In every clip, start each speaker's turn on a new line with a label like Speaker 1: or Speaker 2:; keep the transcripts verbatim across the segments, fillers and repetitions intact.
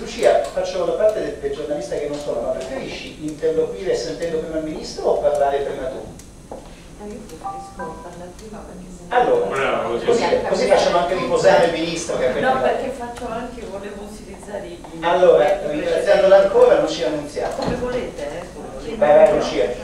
Speaker 1: Lucia, faccio la parte del, del giornalista che non sono, ma preferisci interloquire sentendo prima il ministro o parlare prima tu?
Speaker 2: Io preferisco parlare prima perché se no...
Speaker 1: Allora,
Speaker 3: Bravo, così,
Speaker 1: così, così facciamo anche riposare il ministro che è appena
Speaker 2: No,
Speaker 1: arrivato.
Speaker 2: perché faccio anche, volevo utilizzare i...
Speaker 1: Allora, ringraziandola ancora, non ci annunziamo.
Speaker 2: Come volete, eh? Come volete.
Speaker 1: Vai, vai, Lucia.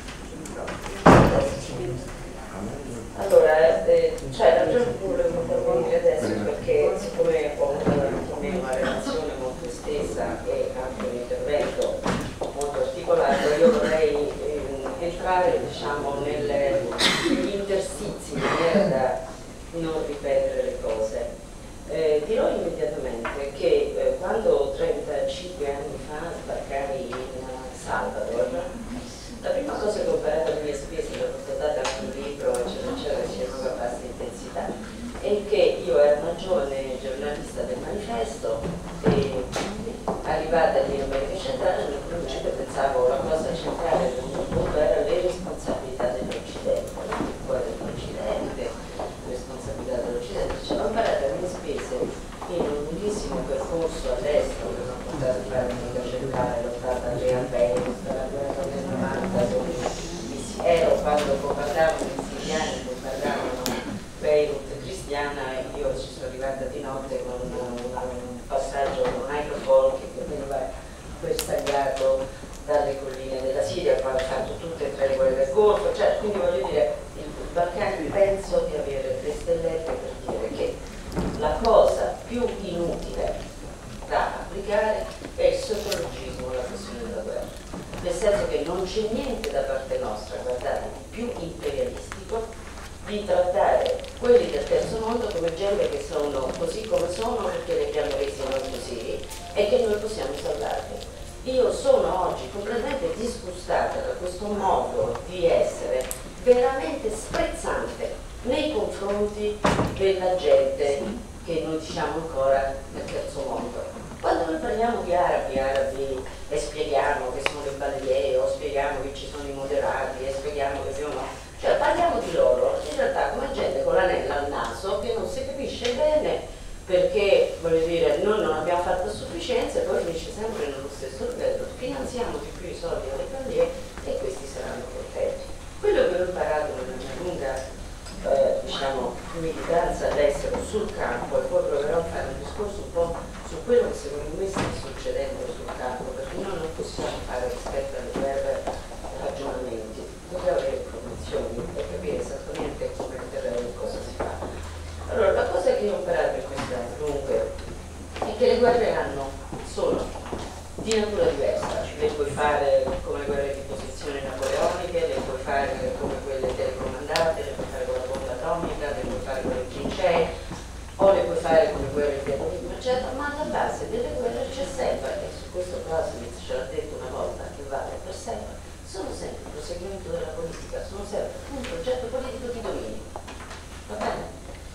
Speaker 4: Allora, eh, c'è ragione pure intervenire adesso perché siccome ho avuto con me una relazione molto estesa e anche un intervento molto articolato, io vorrei eh, entrare diciamo nel, negli interstizi in maniera da non ripetere le cose. Eh, dirò immediatamente che eh, quando trentacinque anni fa sbarcai in Salvador, la prima cosa che ho imparato alle mie spese, l'ho portata anche un libro, eccetera, eccetera, si chiamava Bassa Intensità, è che io ero una giovane giornalista del Manifesto e arrivata lì in America Centrale, nel principio pensavo la cosa centrale del mio mondo era le responsabilità dell'Occidente, il cuore dell'Occidente, le responsabilità dell'Occidente, cioè ho imparato alle mie spese in un lunghissimo percorso all'estero che mi ha portato a fare l'America Centrale, l'ho fatta a Leandero, la guerra del novanta, ero quando bombardavano i siriani, bombardavano Beirut cristiana, e io ci sono arrivata di notte con un, un passaggio, un microphone che veniva bersagliato dalle colline della Siria, poi ha fatto tutte e tre le guerre del Golfo, cioè, quindi voglio dire, il Balcani penso di avere le stellette per dire che la cosa più inutile da applicare è il sociologismo, la questione della guerra, nel senso che non c'è niente da parte nostra, guardate, di più imperialistico di trattare quelli del terzo mondo come gente che sono così come sono perché li abbiamo resi noi così e che noi possiamo salvarli. Io sono oggi completamente disgustata da questo modo di essere veramente sprezzante nei confronti della gente che noi diciamo ancora nel terzo mondo. Quando noi parliamo di arabi, arabi e spieghiamo che sono le bandiere, o spieghiamo che ci sono i moderati, e spieghiamo che sono... cioè parliamo di loro, in realtà come gente con l'anella al naso che non si capisce bene perché, voglio dire, noi non abbiamo fatto a sufficienza e poi finisce sempre nello stesso livello, finanziamo di più i soldi alle bandiere e questi saranno contenti. Quello che ho imparato nella mia lunga eh, diciamo, militanza all'estero sul campo, e poi proverò a fare un discorso un po' su quello che secondo me sta succedendo sul campo, perché noi non possiamo fare rispetto alle guerre ragionamenti, dobbiamo avere informazioni per capire esattamente come il terreno e cosa si fa. Allora, la cosa che io ho imparato in questi anni comunque è che le guerre hanno, sono di natura diversa, le puoi fare come le guerre di posizione napoleoniche, le puoi fare come quelle telecomandate, le puoi fare con la bomba atomica, le puoi fare con le trincee, o le puoi fare come guerre di terrorismo, eccetera, ma alla base delle guerre c'è sempre, e su questo Clausewitz ce l'ha detto una volta, che vale per sempre, sono sempre il proseguimento della politica, sono sempre un progetto politico di dominio. Va bene?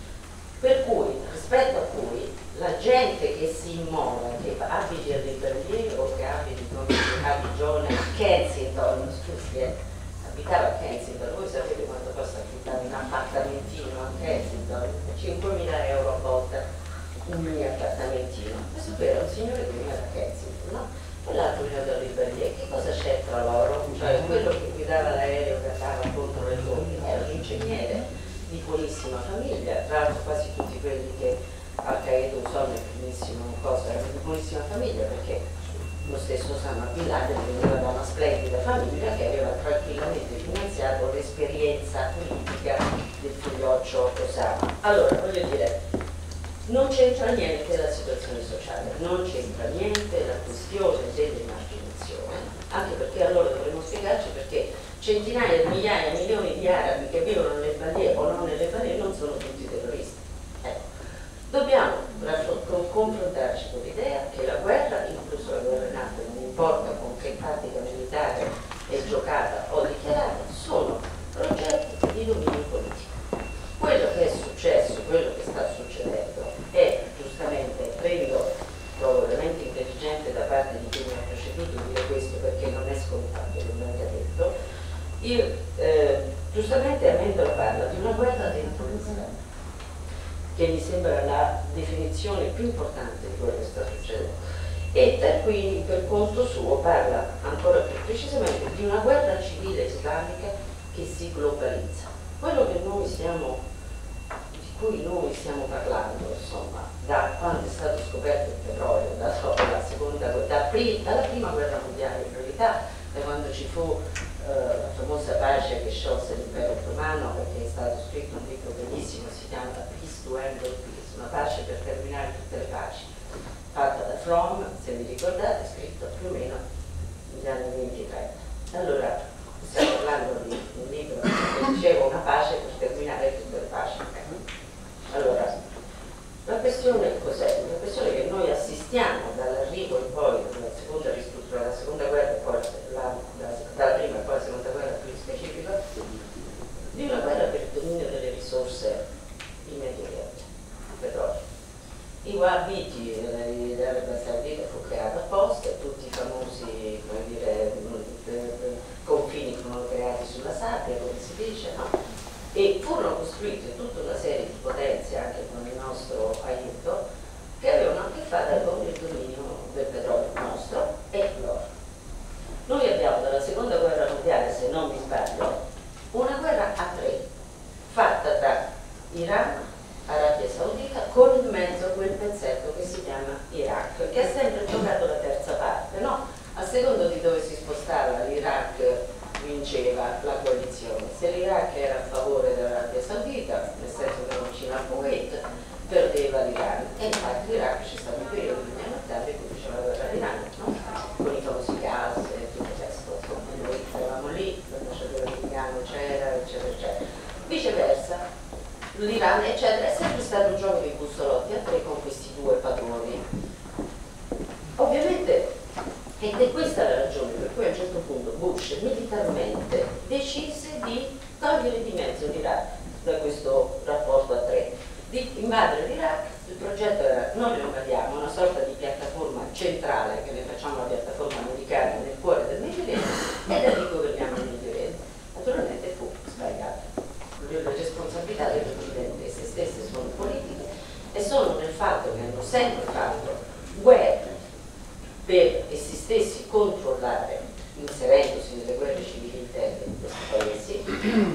Speaker 4: Per cui, rispetto a cui, la gente che si immola, che abiti a Liberlier o che abiti a Digione, a Kensington, scusi, eh, abitava a Kensington, voi sapete quanto costa affittare un appartamentino a Kensington? cinquemila euro a volta, un mini appartamentino. Questo qui era un signore che veniva da Kensington, no? E l'altro veniva da Liberlier. Che cosa c'è tra loro? Cioè quello che guidava l'aereo che andava contro le torri era un ingegnere di buonissima famiglia, tra l'altro quasi tutti quelli che Al-Qaeda usò nel primissimo cosa erano di buonissima famiglia, perché lo stesso Osama Bin Laden veniva da una splendida famiglia che aveva tranquillamente finanziato l'esperienza politica del figlioccio Osama. Allora, voglio dire, non c'entra niente la situazione sociale, non c'entra niente la questione dell'emarginazione, anche perché allora dovremmo spiegarci perché centinaia di migliaia, milioni di arabi che vivono nelle bandiere o non nelle bandiere non sono tutti terroristi. Ecco. Dobbiamo confrontarci con l'idea che la guerra, incluso la guerra in atto, non importa con che tattica militare è giocata o dichiarata, sono progetti di dominio politico. Quello che è successo, quello che sta succedendo è, giustamente, credo, trovo veramente intelligente da parte di chi mi ha preceduto dire questo perché non è scontato, non venga detto. Io, eh, giustamente Amendola parla di una guerra dentro l'Islam, che mi sembra la definizione più importante di quello che sta succedendo. E Tarquini per conto suo parla ancora più precisamente di una guerra civile islamica che si globalizza. Quello che noi stiamo, di cui noi stiamo parlando, insomma, da quando è stato scoperto il petrolio, da, la seconda, da pri, dalla prima guerra mondiale in realtà, da quando ci fu eh, la famosa pace che sciolse l'impero ottomano, perché è stato scritto un libro bellissimo, si chiama Peace to End All Peace, una pace per terminare tutte le paci, fatta da Fromm, se vi ricordate, scritto più o meno negli anni venti trenta. Allora, stiamo parlando di un libro che diceva una pace per terminare tutte le paci. Allora, la questione cos'è? La questione è che noi assistiamo dall'arrivo in poi della seconda ristruttura, dalla seconda guerra e poi la, la, dalla prima e poi la seconda guerra più specifica, di una guerra per il dominio delle risorse in Medio Oriente, il petrolio. I Wahhabiti dell'Arabia Saudita fu creata apposta, tutti i famosi, come dire, confini furono creati sulla sabbia, come si dice, no? E furono costruite tutta una serie di potenze anche con il nostro aiuto che avevano a che fare con il dominio del petrolio nostro e l'oro. Noi abbiamo dalla seconda guerra mondiale, se non mi sbaglio, una guerra a tre fatta tra Iran, Arabia Saudita, con in mezzo quel pezzetto che si chiama Iraq, che ha sempre giocato la terza parte, no? A secondo di dove si spostava l'Iraq vinceva la coalizione. Se l'Iraq era a favore dell'Arabia Saudita, nel senso che era vicino al Kuwait, perdeva l'Iran. E infatti l'Iraq c'è stato un periodo negli anni ottanta in cui faceva la guerra all'Iran, no? Con i famosi gas e tutto questo. Noi eravamo lì, l'ambasciatore americano c'era, eccetera, eccetera. Viceversa, l'Iran, eccetera, è sempre stato un gioco di bussolotti a tre con questi due padroni. Ovviamente, ed è questa la ragione per cui a un certo punto Bush militarmente decise di togliere di mezzo l'Iraq da questo rapporto a tre, di invadere l'Iraq. Il progetto era: noi lo invadiamo, una sorta di piattaforma centrale, che ne facciamo la piattaforma americana nel cuore del Medio Oriente, e da lì governiamo il Medio Oriente. Naturalmente fu sbagliato. Le responsabilità del Presidente e se stesse sono politiche e sono nel fatto che hanno sempre fatto guerre per essi stessi controllare, inserendosi nelle guerre civili interne di questi paesi,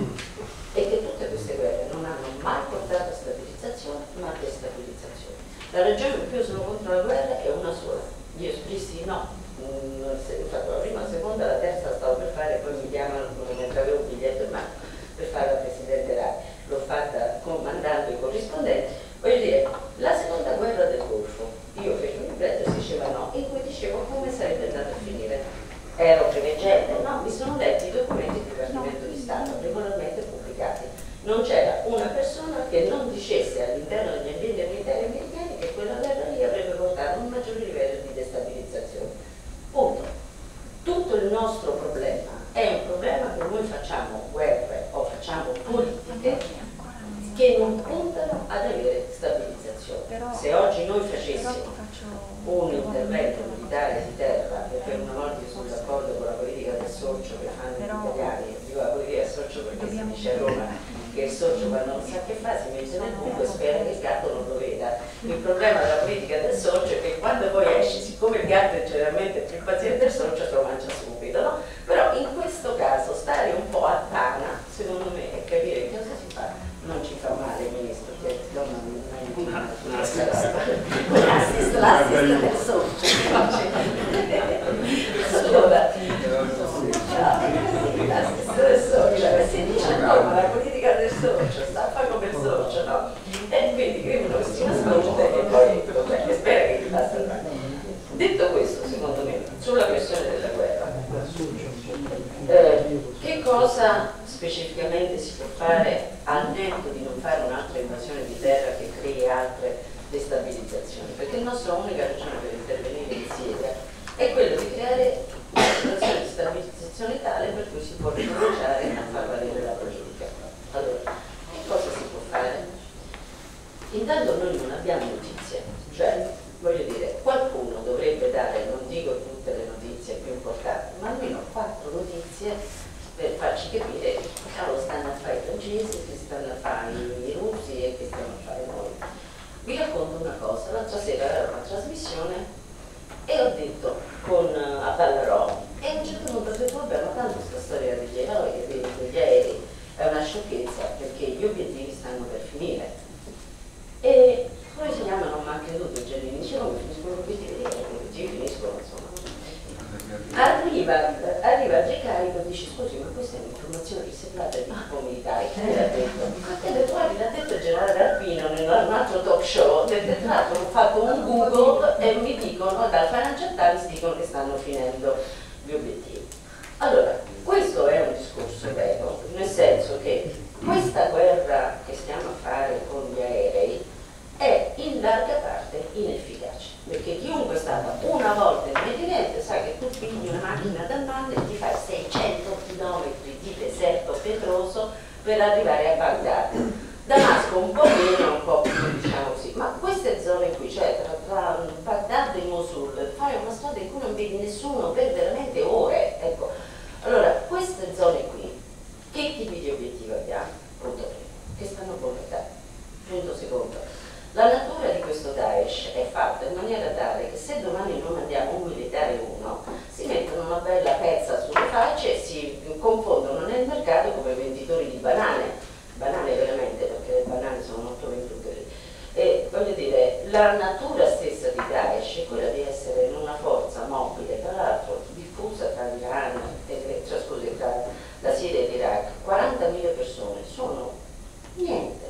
Speaker 4: e che tutte queste guerre non hanno mai portato a stabilizzazione ma a destabilizzazione. La ragione per cui io sono contro la guerra è una sola: io dissi no, ho fatto la prima, la seconda, la terza stavo per fare, poi mi chiamano mentre avevo un biglietto in mano per fare la Presidente Draghi, l'ho fatta comandando i corrispondenti. Voglio dire, la seconda guerra del Golfo, io feci un libretto e si diceva no, in cui dicevo come sarebbe andato a finire. Ero preveggente, no, mi sono letti i documenti del Dipartimento di Stato regolarmente pubblicati. Non c'era una persona che non dicesse all'interno degli ambienti militari americani che quella guerra lì avrebbe portato a un maggiore livello di destabilizzazione. Punto. Tutto il nostro problema è un problema che noi facciamo guerre o facciamo politiche che non puntano ad avere stabilizzazione. Se oggi noi facessimo un intervento militare di terra, e per una volta sono d'accordo con la politica del sorcio che fanno gli italiani, dico la politica del sorcio perché si dice a Roma che il sorcio quando non sa che fa si mette nel buco e spera che il gatto non lo veda. Il problema della politica del sorcio è che quando poi esci, siccome il gatto è generalmente più paziente del sorcio, te lo mangia subito, no? Però in questo caso stare un po' a tana, secondo me, e capire che cosa si fa, non ci fa male, ministro, che do una l'assist l'assist del sorcio. Allora, l'assist del sorcio, si dice no, ma la politica del sorcio sta a fare come il sorcio, no? E quindi credono che si nasconde e poi vabbè, spera che gli passa il Detto questo, secondo me, sulla questione della guerra, eh, che cosa specificamente si può fare al netto di non fare un'altra invasione di terra che crei altre destabilizzazioni? Perché la nostra unica ragione per intervenire in Siria arriva, arriva Gecarico e dice scusi, ma questa è un'informazione riservata di tipo militare, che lei l'ha detto? E detto, guardi, l'ha detto il generale Arpino in un altro talk show, tra l'altro ho fatto un Google e mi dicono, dal Financial Times dicono che stanno finendo gli obiettivi. Allora, questo è un discorso vero, nel senso che questa guerra che stiamo a fare con gli aerei è in larga parte inefficace, perché chiunque è stato una volta in Medio Oriente sa che tu pigli una macchina da mano e ti fai seicento chilometri di deserto pedroso per arrivare a Baghdad. Damasco un po' meno, un po' più, diciamo così, ma queste zone qui, cioè tra, tra Baghdad e Mosul, fare una strada in cui non vedi nessuno per veramente ore, ecco. Allora, queste zone qui, che tipi di obiettivi abbiamo? Punto primo, che stanno bombardando. Punto secondo, la natura di questo Daesh è fatta in maniera tale che se domani non mandiamo un militare uno, si mettono una bella pezza sulle facce e si confondono nel mercato come venditori di banane, banane veramente, perché le banane sono molto vendute lì. E voglio dire, la natura stessa di Daesh è quella di essere in una forza mobile, tra l'altro diffusa tra l'Iran, e, cioè, scusi, tra la Siria e l'Iraq, quarantamila persone, sono niente.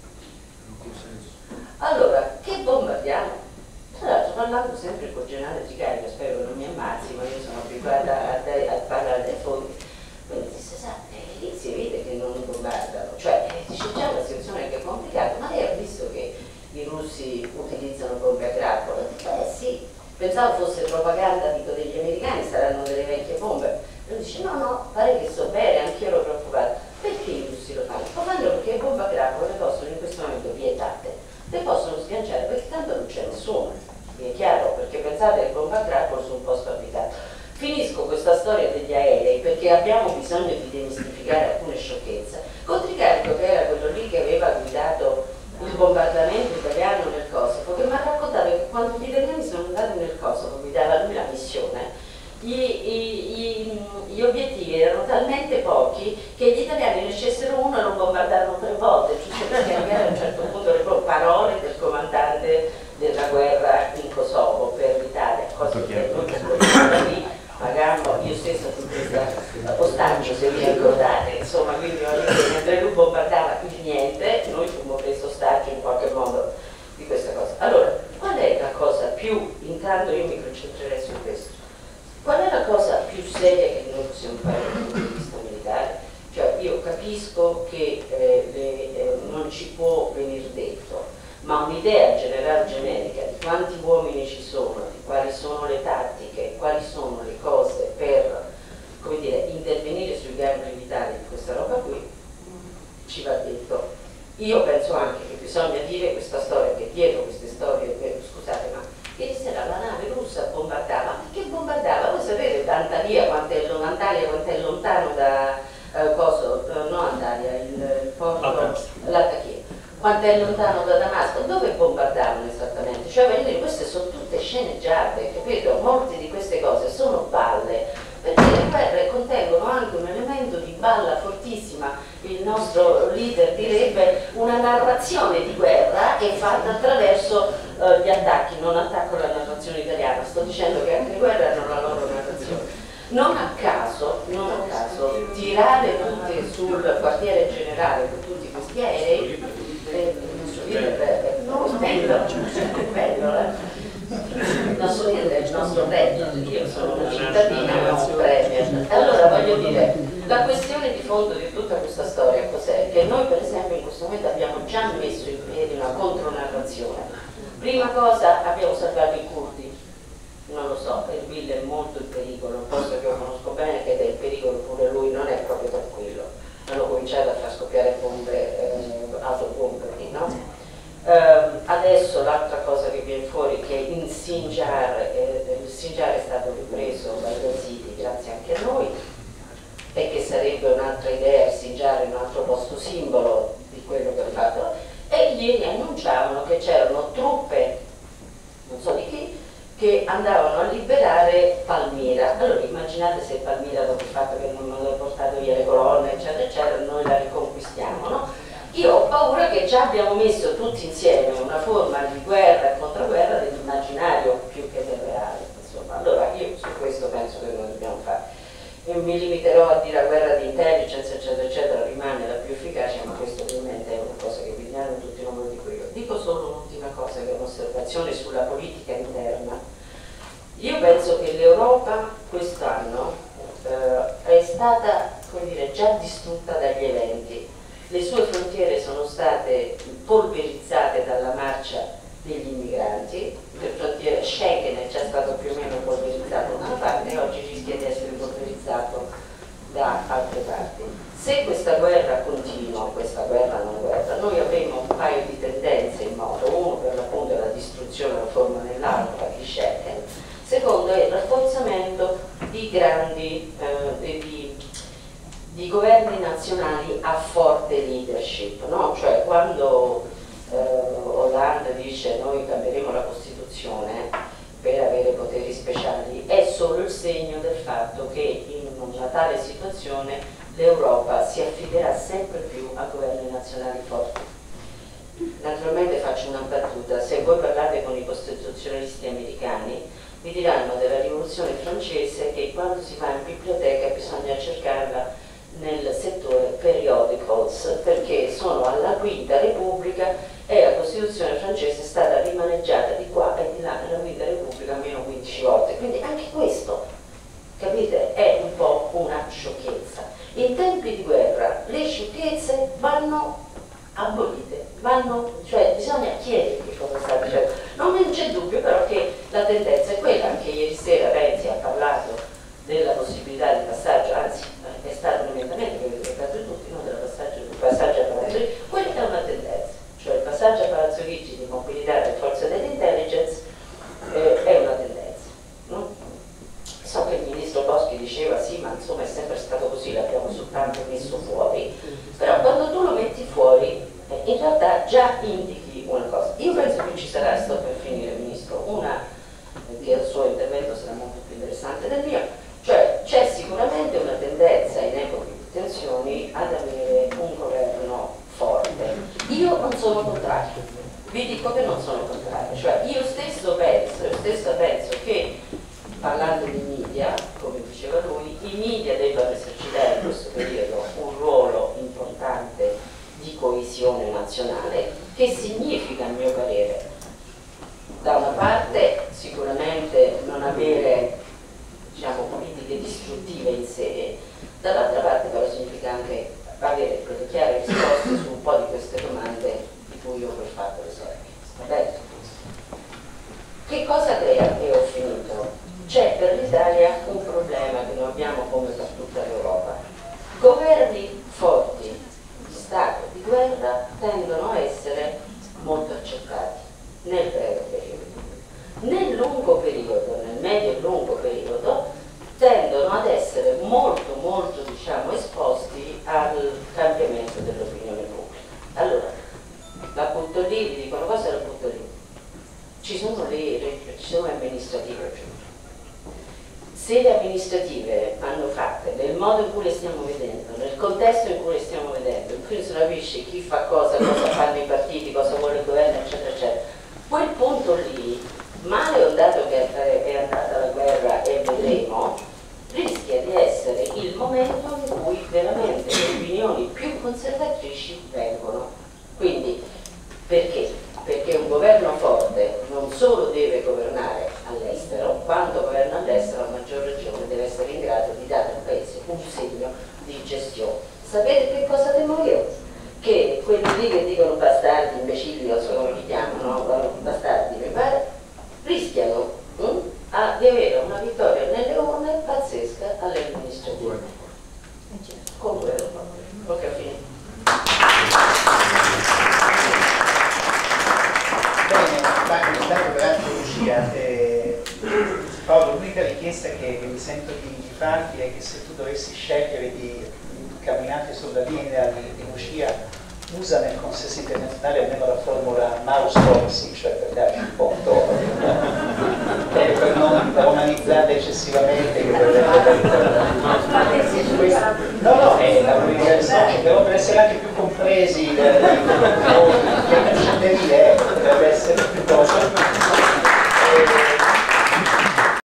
Speaker 4: Allora, che bombardiamo? Tra l'altro parlando sempre col generale Gecarico, spero che non mi ammazzi, ma io sono abituata a, a, a parlare dei fondi, quindi disse, sa, eh, lì si vede che non bombardano, cioè eh, dice già la situazione che è complicata, ma lei ha visto che i russi utilizzano bombe a grappolo? Eh sì, pensavo fosse propaganda, dico, degli americani, saranno delle vecchie bombe. E lui dice no, no, pare che so bene, anch'io ero preoccupata. Perché i russi lo fanno? Lo fanno perché le bombe a grappolo le possono in questo momento vietate, le possono sganciare perché tanto non c'è nessuno, vi è chiaro, perché pensate che bombe a grappolo su un posto abitato. Finisco questa storia degli aerei perché abbiamo bisogno di demistificare alcune sciocchezze. Cotricarico, che era quello lì che aveva guidato il bombardamento italiano nel Kosovo, che mi ha raccontato che quando gli italiani sono andati nel Kosovo, guidava lui la missione, gli, i, i, gli obiettivi erano talmente pochi che gli italiani ne scessero uno e lo bombardarono tre volte, giusto per cambiare a un certo punto le parole del comandante della guerra in Kosovo per l'Italia, cosa che noi da lì pagammo, io stessa fu presa ostaggio, se vi ricordate, insomma, quindi mentre lui bombardava il niente, noi fummo preso ostaggio in qualche modo di questa cosa. Allora, qual è la cosa più, intanto io mi concentrerei su questo, qual è la cosa più seria che noi possiamo fare dal punto di vista militare? Cioè io capisco che eh, le, eh, non ci può venir detto, ma un'idea generale generica di quanti uomini ci sono, di quali sono le tattiche, quali sono le cose per, come dire, intervenire sui gangli vitali di questa roba qui, ci va detto. Io penso anche che bisogna dire questa storia, che dietro queste storie, eh, scusate, ma ieri sera la nave russa bombardava, ma che bombardava? Voi sapete da Antalya quanto è, Antalya, quanto è lontano da eh, coso, no Antalya, il, il porto, l'Attachia, quanto è lontano da Damasco, dove bombardavano esattamente? Cioè, voglio dire, queste sono tutte sceneggiate, capito? Molte di queste cose sono balle, perché le guerre contengono anche un elemento di balla fortissima. Il nostro leader direbbe una narrazione di guerra è fatta attraverso uh, gli attacchi, non attacco la narrazione italiana, sto dicendo che anche le guerre hanno la loro narrazione. Non a caso, non a caso, tirare tutte sul quartiere generale con tutti questi aerei, eh, il nostro leader è bello, è bello, eh? Il nostro leader è il nostro premier, io sono una cittadina, non un premier. Allora voglio dire, la questione di fondo di tutta questa storia cos'è? Che noi per esempio in questo momento abbiamo già messo in piedi una contronarrazione. Prima cosa abbiamo salvato i curdi, non lo so, Erbil è molto in pericolo, un posto che io conosco bene, che è in pericolo pure lui, non è proprio tranquillo. Hanno cominciato a far scoppiare bombe, eh, autobombe lì, no? Uh, adesso l'altra cosa che viene fuori è che in Sinjar, eh, il Sinjar è stato ripreso dai yazidi grazie anche a noi e che sarebbe un'altra idea, il Sinjar è un altro posto simbolo di quello che ha fatto, e ieri annunciavano che c'erano truppe, non so di chi, che andavano a liberare Palmira. Allora immaginate se Palmira, dopo il fatto che non hanno portato via le colonne eccetera eccetera, noi la riconquistiamo, no? Io ho paura che già abbiamo messo tutti insieme una forma di guerra e controguerra dell'immaginario più che del reale, insomma. Allora io su questo penso che noi dobbiamo fare. Io penso che l'Europa quest'anno eh, è stata, come dire, già distrutta dagli eventi. Le sue frontiere sono state polverizzate dalla marcia degli immigranti, le frontiere Schengen è già stato più o meno polverizzato da una parte e oggi rischia di essere polverizzato da altre parti. Se questa guerra continua, questa guerra non guerra, noi avremo un paio di tendenze in moto. Uno, per l'appunto, è la distruzione la forma nell'altra di Schengen. Secondo è il rafforzamento di grandi eh, di, di governi nazionali a forte leadership, no? Cioè quando eh, Hollande dice noi cambieremo la Costituzione per avere poteri speciali, è solo il segno del fatto che in una tale situazione l'Europa si affiderà sempre più a governi nazionali forti. Naturalmente faccio una battuta: se voi parlate con i costituzionalisti americani vi diranno della rivoluzione francese che quando si va in biblioteca bisogna cercarla nel settore periodicals, perché sono alla Quinta Repubblica e la Costituzione francese è stata rimaneggiata di qua e di là nella Quinta Repubblica almeno quindici volte. Quindi anche questo, capite, è un po' una sciocchezza. In tempi di guerra le sciocchezze vanno abolite, vanno, cioè bisogna chiedere che cosa sta dicendo. Non c'è dubbio però che la tendenza è quella. Anche ieri sera Renzi ha parlato della possibilità di passaggio, anzi è stato un emendamento che avete votato tutti, non del passaggio, del passaggio a Palazzo Chigi. Quella è una tendenza, cioè il passaggio a Palazzo Chigi di mobilità delle forze dell'intelligence eh, è una tendenza, no? So che il ministro Boschi diceva sì, ma insomma è sempre stato così, l'abbiamo soltanto messo fuori, però quando tu lo metti fuori eh, in realtà già indichi una cosa. Io penso che ci sarà, sto per finire Ministro, una, che il suo intervento sarà molto più interessante del mio, cioè c'è sicuramente una tendenza in epoche di tensioni ad avere un governo forte. Io non sono contrario, vi dico che non sono contrario, cioè io stesso penso, io stesso penso che, parlando di media, come diceva lui, i media debbano esercitare in questo periodo un ruolo importante di coesione nazionale, che significa, a mio parere, da una parte sicuramente non avere, diciamo, politiche distruttive in sé, dall'altra parte però significa anche avere delle chiare risposte su un po' di queste domande di cui io ho fatto l'esempio. Va bene? Che cosa crea? E ho finito. C'è per l'Italia un problema che noi abbiamo come per tutta l'Europa. Governi forti di Stato di guerra tendono a essere molto accettati nel breve periodo. Nel lungo periodo, nel medio e lungo periodo, tendono ad essere molto molto diciamo esposti al cambiamento dell'opinione pubblica. Allora, la butto lì, vi dicono cosa la butto lì? Ci sono le, le, ci sono le amministrative. Se le amministrative vanno fatte nel modo in cui le stiamo vedendo, nel contesto in cui le stiamo vedendo, in cui non si capisce chi fa cosa, cosa fanno i partiti, cosa vuole il governo, eccetera, eccetera, quel punto lì, male o dato che è andata la guerra e vedremo, rischia di essere il momento in cui veramente le opinioni più conservatrici vengono. Quindi, perché? Perché un governo forte non solo deve governare all'estero, quando governa all'estero a maggior ragione deve essere in grado di dare al paese un segno di gestione. Sapete che cosa temo io? Che quelli lì che dicono bastardi, imbecilli, non so come li chiamano, bastardi mi pare, rischiano hm, a, di avere una vittoria nelle urne pazzesca alle amministrative. Con quello, ho capito.
Speaker 1: Bene, intanto peraltro Lucia, eh, Paolo, l'unica richiesta che, che mi sento di, di farti è che se tu dovessi scegliere di camminare sulla linea di, di Lucia, usa nel consesso internazionale almeno la formula mouse policy, cioè per darci un po' un tono, eh, per non romanizzare eccessivamente. Che no, no, è la politica del social, però per essere anche più compresi.